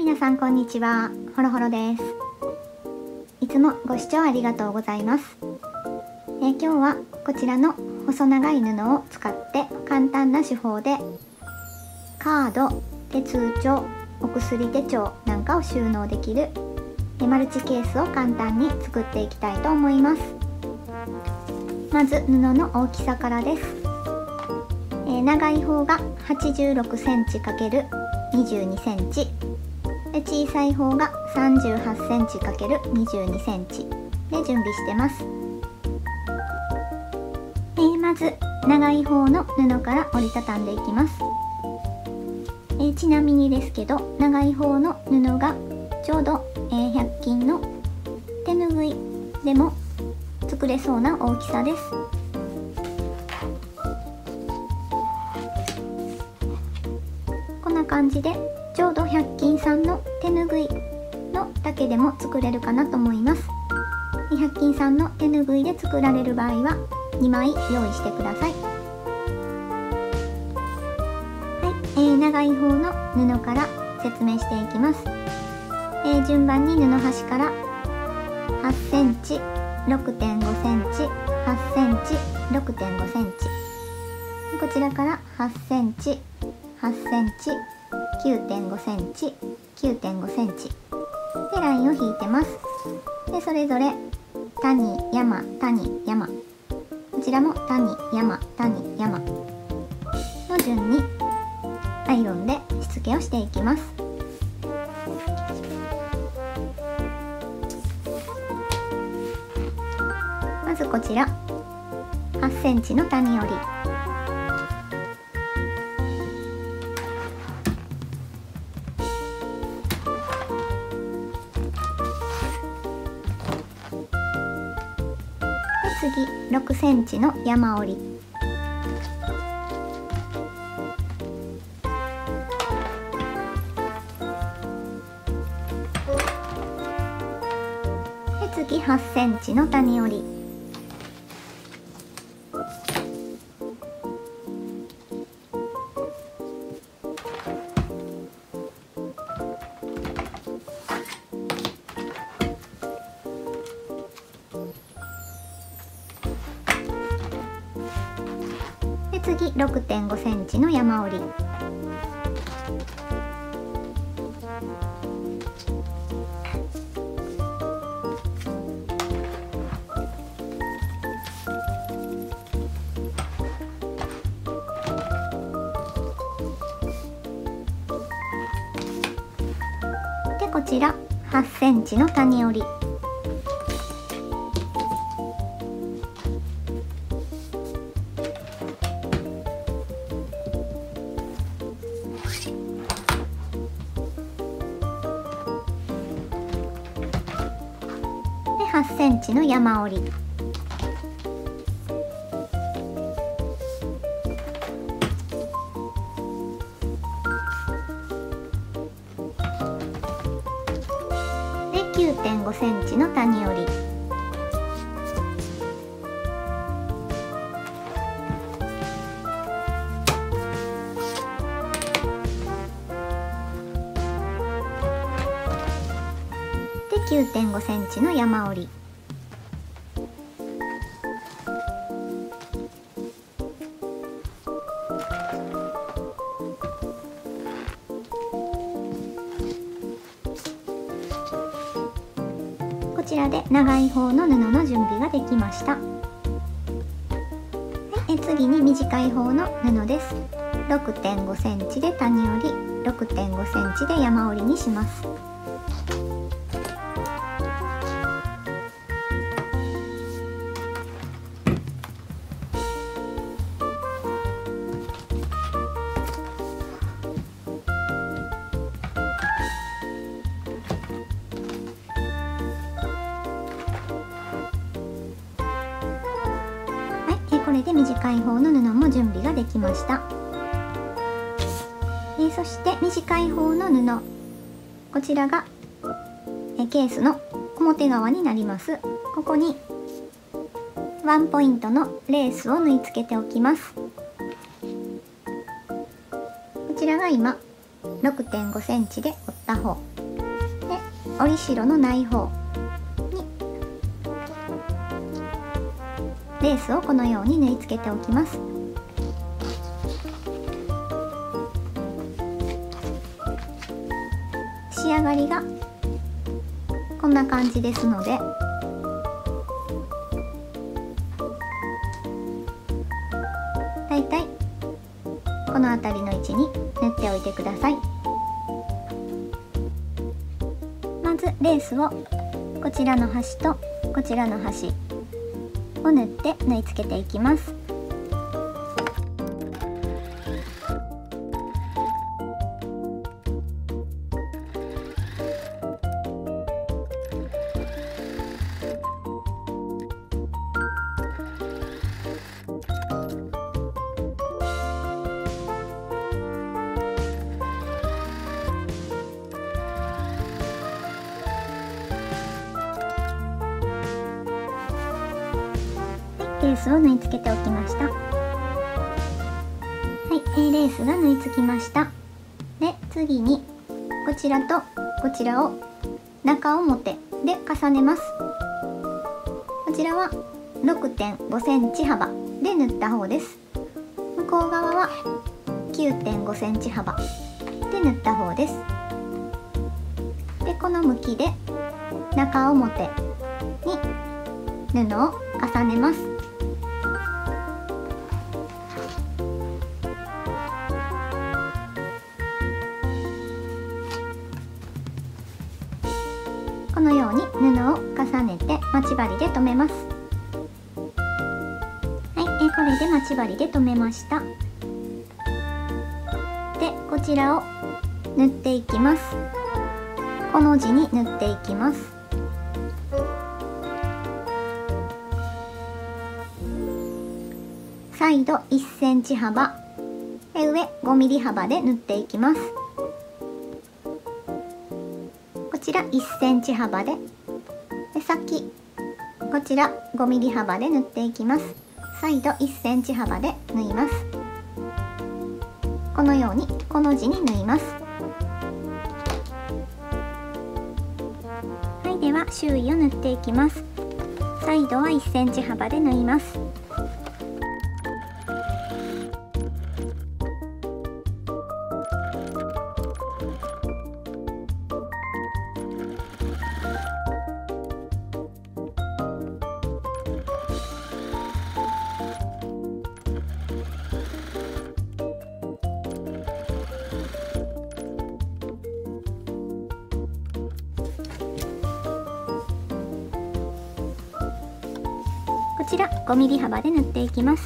皆さんこんにちは、ほろほろです。いつもご視聴ありがとうございます。今日はこちらの細長い布を使って簡単な手法でカード、手通帳、お薬手帳なんかを収納できるマルチケースを簡単に作っていきたいと思います。まず布の大きさからです。長い方が86センチ ×22 センチ、小さい方が38センチ ×22 センチで準備してます。まず長い方の布から折りたたんでいきます。ちなみにですけど、長い方の布がちょうど100均の手ぬぐいでも作れそうな大きさです。こんな感じでちょうど100均さんの手ぬぐいのだけでも作れるかなと思います。100均さんの手ぬぐいで作られる場合は2枚用意してください。長い方の布から説明していきます。順番に布端から8センチ、6.5 センチ、8センチ、6.5 センチ、こちらから8センチ、8センチ、9.5 センチ、9.5 センチでラインを引いてます。でそれぞれ谷、山、谷、山、こちらも谷、山、谷、山の順にアイロンでしつけをしていきます。まずこちら8センチの谷折り、次6センチの山折り、次8センチの谷折り、で次 6.5 センチの山折り、でこちら8センチの谷折り、で8センチの山折り、9.5 センチの谷折り、で 9.5 センチの山折り、こちらで長い方の布の準備ができました。次に短い方の布です。 6.5 センチで谷折り、 6.5 センチで山折りにします。これで短い方の布も準備ができました。そして短い方の布、こちらがケースの表側になります。ここにワンポイントのレースを縫い付けておきます。こちらが今 6.5 センチで折った方折り代のない方にレースをこのように縫い付けておきます。仕上がりがこんな感じですので、だいたいこの辺りの位置に縫っておいてください。まずレースをこちらの端とこちらの端を縫って縫い付けていきます。レースを縫い付けておきました。はい、レースが縫い付きました。で、次にこちらとこちらを中表で重ねます。こちらは 6.5 センチ幅で縫った方です。向こう側は 9.5 センチ幅で縫った方です。で、この向きで中表に布を重ねます。このように布を重ねて待ち針で留めます。はい、これで待ち針で留めました。で、こちらを縫っていきます。この字に縫っていきます。サイド1センチ幅、上5ミリ幅で縫っていきます。こちら1センチ幅で、先こちら5ミリ幅で縫っていきます。サイド1センチ幅で縫います。このようにこの字に縫います。はい、では周囲を縫っていきます。サイドは1センチ幅で縫います。こちら5ミリ幅で縫っていきます。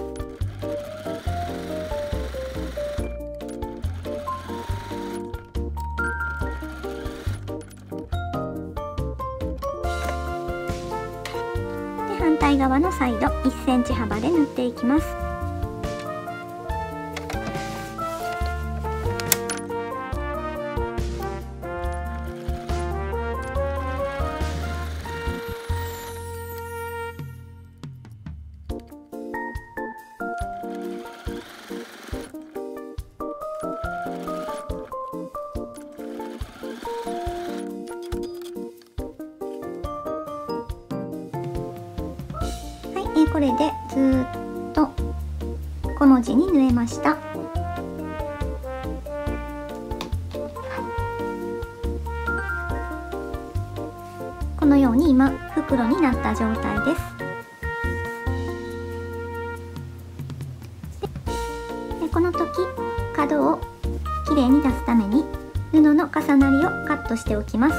で、反対側のサイド1センチ幅で縫っていきます。これでずーっとこの字に縫えました。このように今袋になった状態です。で、この時角をきれいに出すために布の重なりをカットしておきます。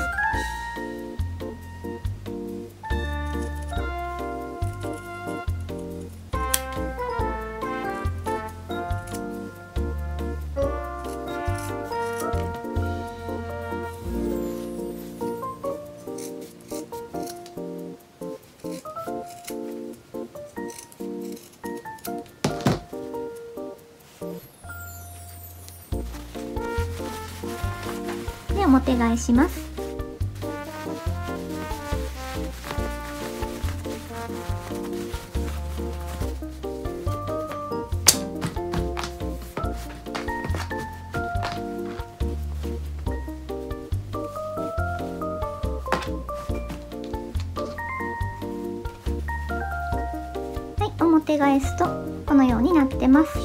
で、表返します。 表返すとこのようになってます。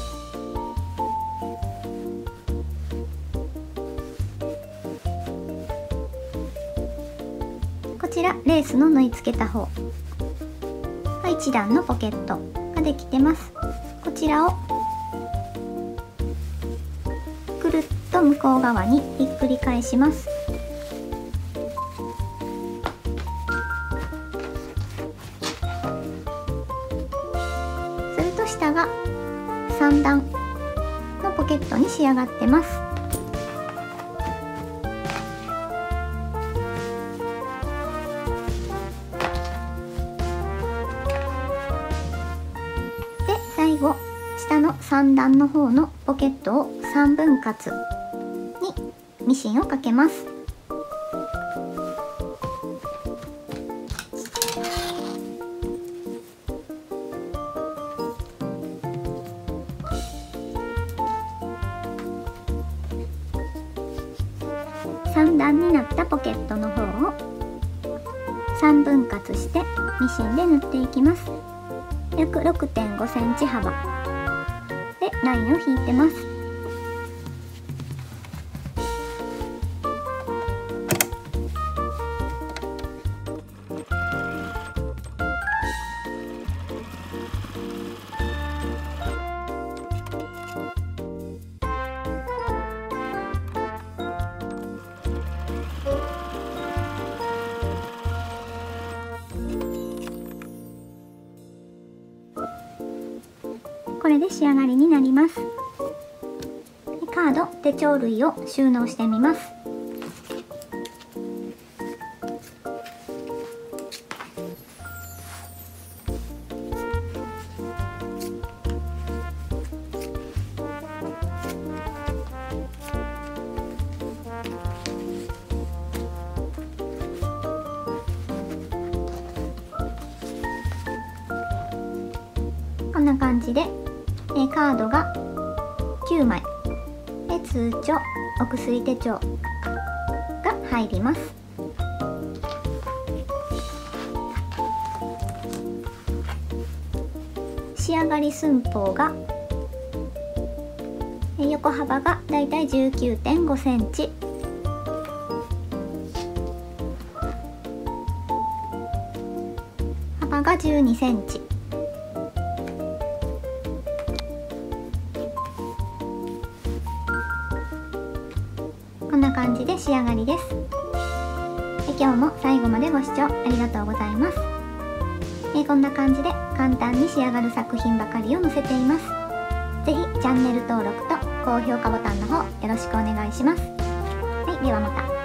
こちらレースの縫い付けた方1段のポケットができてます。こちらをくるっと向こう側にひっくり返します。すると下が3段のポケットに仕上がってます。で最後下の3段の方のポケットを3分割にミシンをかけます。3段になったポケットの方を3分割してミシンで縫っていきます。約 6.5 センチ幅でラインを引いてます。これで仕上がりになります。カード、手帳類を収納してみます。こんな感じでカードが9枚で通帳、お薬手帳が入ります。仕上がり寸法が横幅がだいたい 19.5 センチ、幅が12センチ、こんな感じで仕上がりです。今日も最後までご視聴ありがとうございます。こんな感じで簡単に仕上がる作品ばかりを載せています。ぜひチャンネル登録と高評価ボタンの方よろしくお願いします。はい、ではまた。